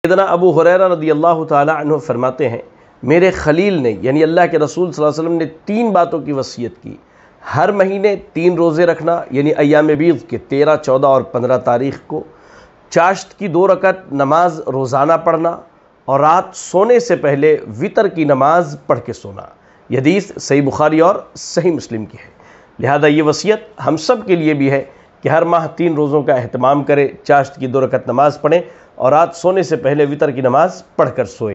सैयदना अबू हुरैरा रज़ियल्लाहु ताला अन्हु फरमाते हैं, मेरे खलील ने यानी अल्लाह के रसूल सल्लल्लाहु अलैहि वसल्लम ने 3 बातों की वसीयत की। हर महीने 3 रोज़े रखना यानी अय्याम बीद के 13, 14 और 15 तारीख़ को, चाश्त की 2 रकत नमाज रोज़ाना पढ़ना और रात सोने से पहले वितर की नमाज पढ़ के सोना। यह हदीस सही बुखारी और सही मुस्लिम की है। लिहाजा ये वसीयत हम सब के लिए भी है कि हर माह 3 रोज़ों का अहतमाम करें, चाश्त की 2 रकत नमाज़ पढ़ें और रात सोने से पहले वितर की नमाज़ पढ़ कर सोएं।